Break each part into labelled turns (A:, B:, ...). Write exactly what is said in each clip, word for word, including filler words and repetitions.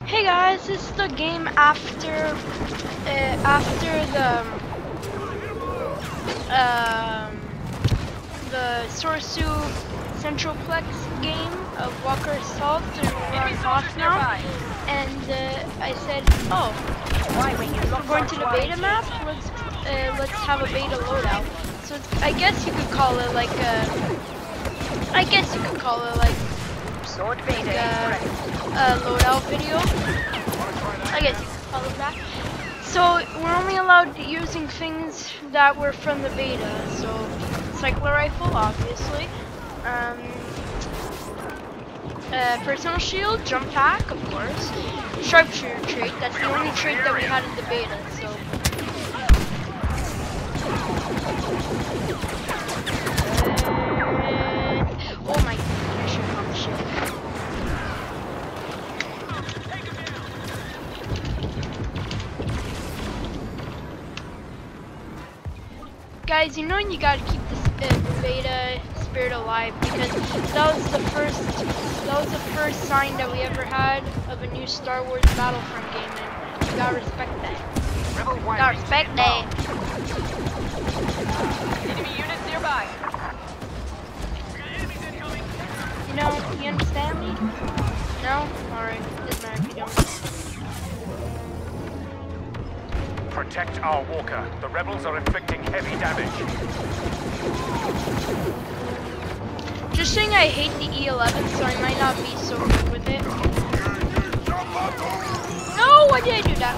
A: Hey guys, this is the game after uh, after the um, the Sorsu Centralplex game of Walker Assault, and we're on Hoth now. And uh, I said, oh, we're going to the beta map. Let's uh, let's have a beta loadout. So it's, I guess you could call it like a, I guess you could call it like. Sword beta like a, a loadout video. I guess you could call it that. So we're only allowed using things that were from the beta. So cycler rifle, obviously. Um, uh, personal shield, jump pack, of course. Sharpshooter trait. That's the only trait that we had in the beta. So. Uh, oh my. Guys, you know you gotta keep this uh, beta spirit alive, because that was the first that was the first sign that we ever had of a new Star Wars Battlefront game, and you gotta respect that. You gotta respect that. Enemy units nearby. You know, you understand me? No? Alright, doesn't matter if you don't.
B: Protect our walker. The rebels are inflicting heavy damage.
A: Just saying, I hate the E eleven, so I might not be so good with it. No, why did I do that?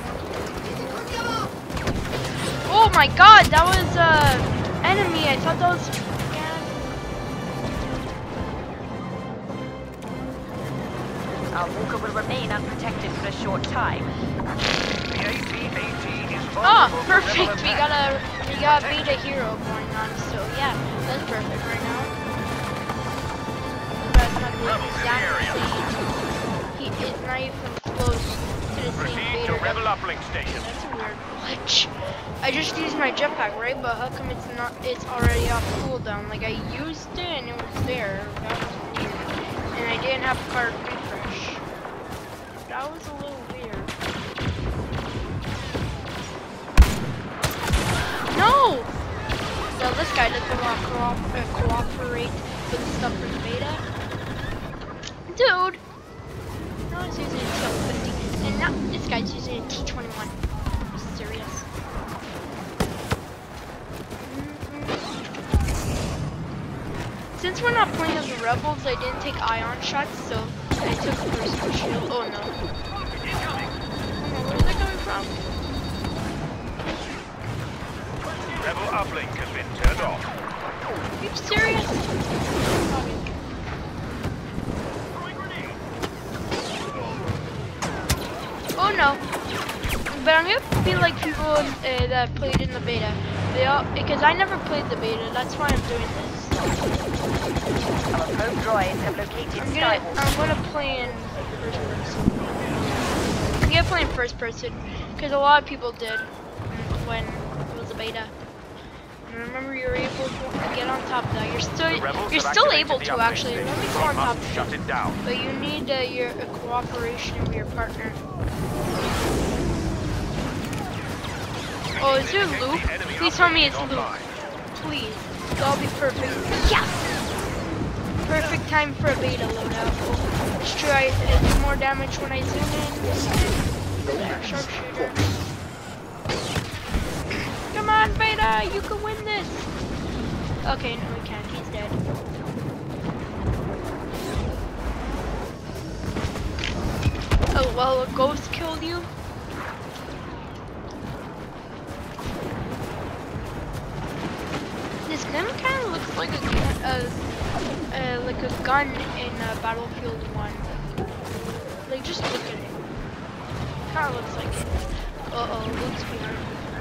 A: Oh my god, that was uh enemy. I thought that was.
C: Our walker will remain unprotected for a short time.
B: The A T A T is
A: Oh, perfect. We got a we got a beta hero going on, so yeah, that's perfect right now. But not he is not even close to the same beta.
B: To rebel uplink station.
A: That's a weird glitch. I just used my jetpack, right? But how come it's not? It's already off cooldown. Like I used it and it was there. That was weird. And I didn't have card refresh. That was a little weird. No! So this guy doesn't want to co uh, cooperate with the stuff for the beta. Dude! Now he's using a T L fifty. And now this guy's using a T twenty-one. Are you serious? Since we're not playing as the rebels, I didn't take ion shots, so I took personal shield. Oh no. Oh, where's that coming from?
B: Rebel uplink has been turned off.
A: Are you serious? Oh no. But I'm gonna be like people uh, that played in the beta. They all, because I never played the beta, that's why I'm doing this.
C: Our probe droids have located
A: I'm gonna, I'm gonna play in first person. I'm gonna play in first person, because a lot of people did when it was a beta. And remember, you're able to get on top of that. You're still, you're still able to actually. Let me go on top of
B: Shut it down.
A: But you need uh, your uh, cooperation with your partner. Oh, is there Luke? Please tell me it's Luke. Please. That'll be perfect. Yes! Perfect time for a beta loadout. Let's try to do more damage when I zoom in. Sharpshooter. Come on, beta! You can win this! Okay, no, we can't. He's dead. Oh, well, a ghost killed you? This gun kind of looks like a gun, uh, uh, like a gun in uh, Battlefield one. Like, just look at it. Kind of looks like it. Uh oh, looks weird.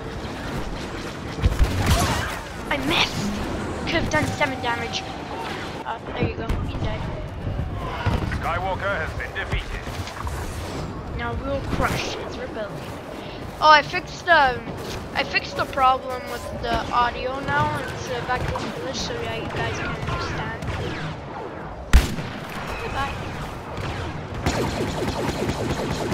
A: I missed. Could have done seven damage. Uh, there you go. He died.
B: Skywalker has been defeated.
A: Now we'll crush his rebellion. Oh, I fixed the. I fixed the problem with the audio now. It's uh, back in English, so yeah, you guys can understand. Goodbye.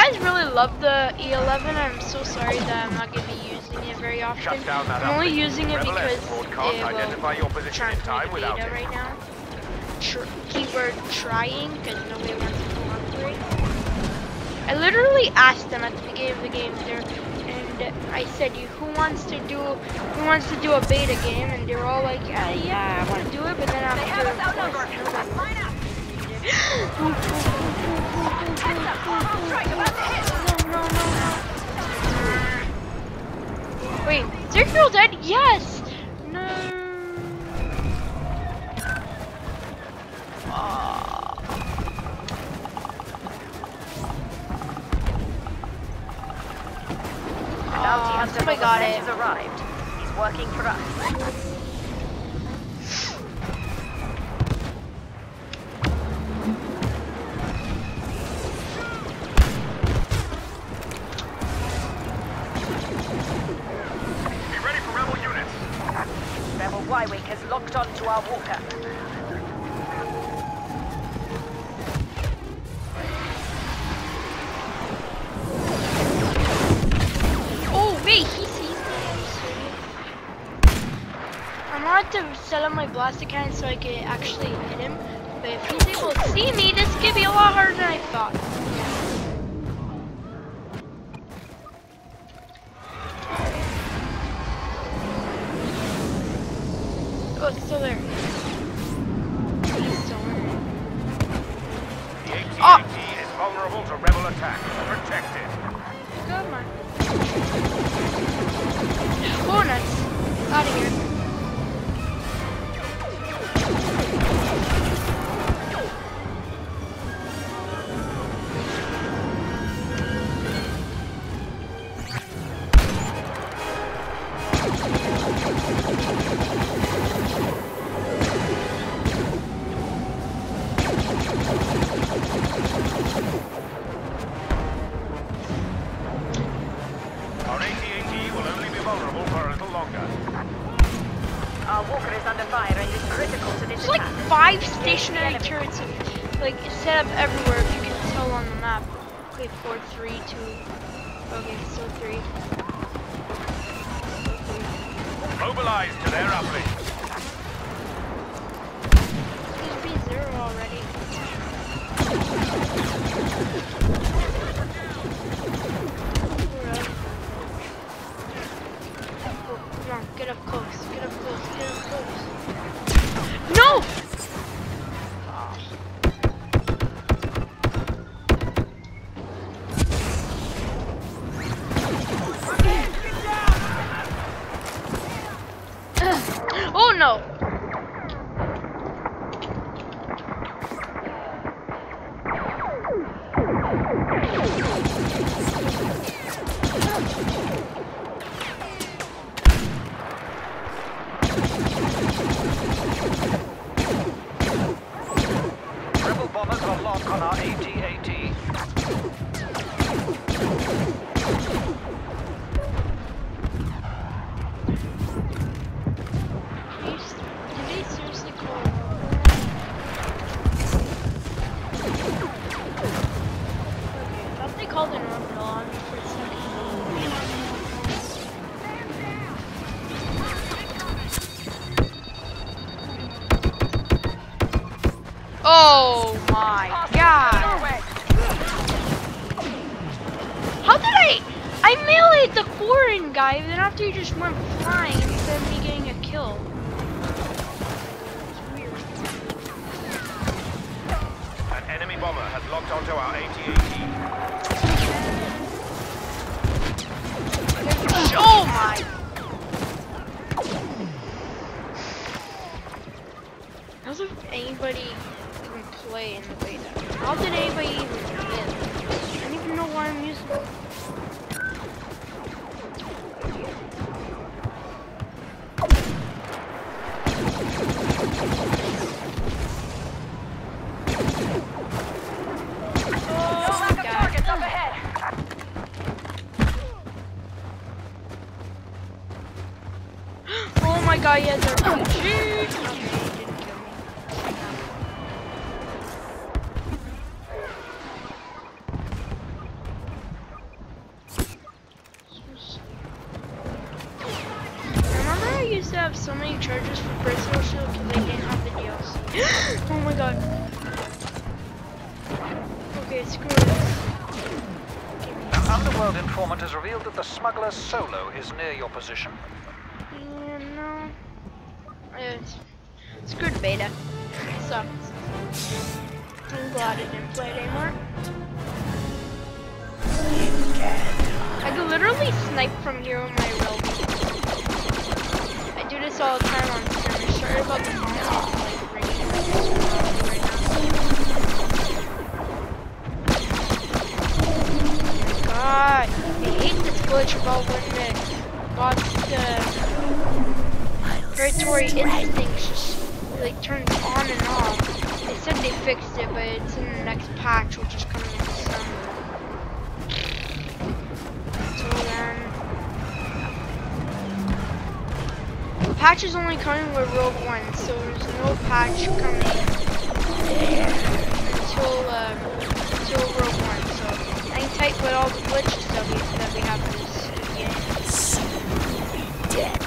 A: guys really love the E eleven, I'm so sorry that I'm not going to be using it very often.
B: Shut down that
A: I'm only
B: uplink.
A: using it
B: Rebel
A: because
B: escort
A: it
B: can't identify your
A: will
B: position in
A: trying to
B: time
A: make
B: without
A: beta
B: it.
A: right now. Tr keyword trying because nobody wants to cooperate. I literally asked them at the beginning of the game there, and I said, "You who wants to do who wants to do a beta game?" And they were all like, "Yeah, yeah, I want to do it." But then after,
C: They have us outnumbered. Line up. Heads up. Hostile strike about to hit.
A: No, no, no, no. Wait, is your girl dead? Yes. No.
C: The bounty hunter
A: somebody got it.
C: has arrived. He's working for us.
B: Be ready for rebel units.
C: Rebel Y-Wing has locked onto our walker.
A: Oh wait, he sees me. I'm gonna have to set up my blaster cannon so I can actually hit him. But if he's able to see me, this could be a lot harder than I thought. Oh, it's still there. He's still there.
B: The A T A T
A: Oh.
B: is vulnerable to rebel attack. Protect it.
A: Come on. Oh, nice. Out of here.
B: Our A T A T will only be vulnerable for a little longer.
C: Our walker is under fire and is critical to this
A: There's like
C: attack.
A: five stationary turrets of, like set up everywhere if you can tell on the map. Okay, four, three, two. Okay, so three.
B: Mobilize to their uplink.
A: There's B zero already. We're up. Oh, come on, get up close, get up close, get up close. No! Oh no!
D: Rebel bombers are locked on our A T A T.
A: Please, did they seriously call? Okay, I thought they called an orbital on me for a second. Oh my god! How did I? I meleeed the foreign guy, then after he just went flying instead of me getting a kill. It's weird.
B: An enemy bomber has locked onto our A T A T.
A: Oh my! How does anybody even play in the beta? How did anybody even live? I don't even know why I'm using it. Oh my god.
C: Targets up ahead.
A: Oh my god, he has R P G! Okay, he didn't kill me. many charges for personal shield because I didn't have the D L C. Oh my god. Okay, screw this.
D: An underworld informant has revealed that the smuggler Solo is near your position.
A: Yeah, no. It's, screw the beta. It sucks. I'm glad I didn't play it anymore. I could literally snipe from here with my railgun. I do this all the time on stream. Sorry about the phone, like ringing right now. God, I hate this glitch about when the bots, the predatory instincts just like turns on and off. They said they fixed it, but it's in the next patch, which is coming in December. Until then, the patch is only coming with Rogue One, so there's no patch coming until um, until Rogue One. So hang tight with all the glitch stuff that we have in this game. Dead.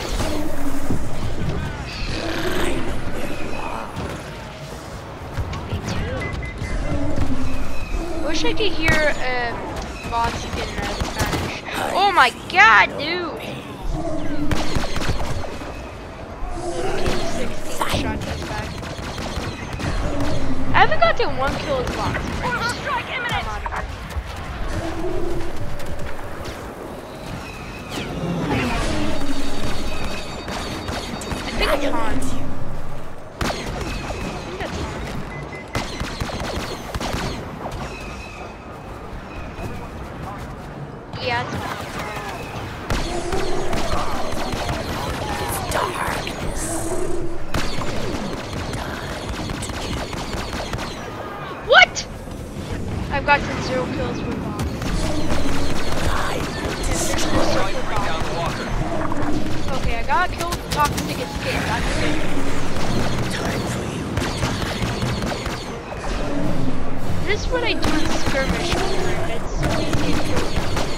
A: I wish I could hear um, bots in uh, Spanish. Oh my god, dude! Okay, sixteen shotguns back. I haven't got to one kill as bots.
C: Orbital strike imminent!
A: I think it's on. Yeah, it's what? I've got some zero kills with bombs. Okay, I got killed with toxic escape. That's good. This is what I do in skirmish. It's so easy to kill.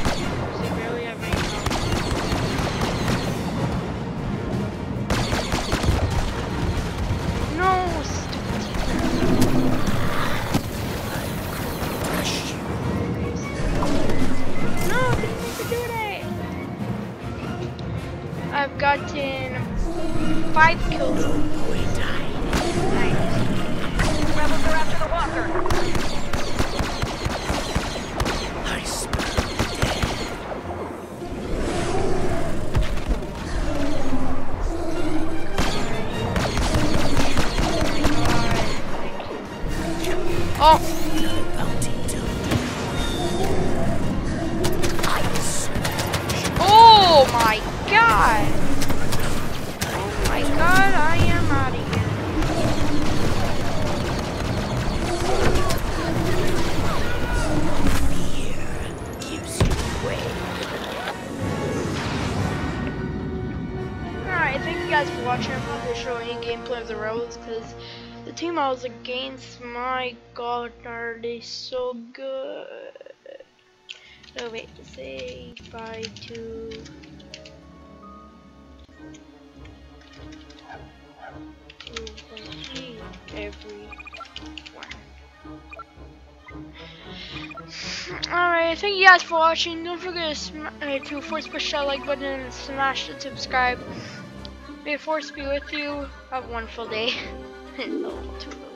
A: I've gotten five kills. Nice.
C: Rebels are after the walker.
A: Oh! Oh my god! Oh my god, I am out of here.
E: Fear gives you away.
A: Alright, thank you guys for watching. I'm not going to show any gameplay of the Rebels because the team I was against, my god, are they so good. Oh wait, say bye to everyone. Alright, thank you guys for watching. Don't forget to, sm uh, to force push that like button and smash the subscribe. May the force be with you. Have a wonderful day. No, too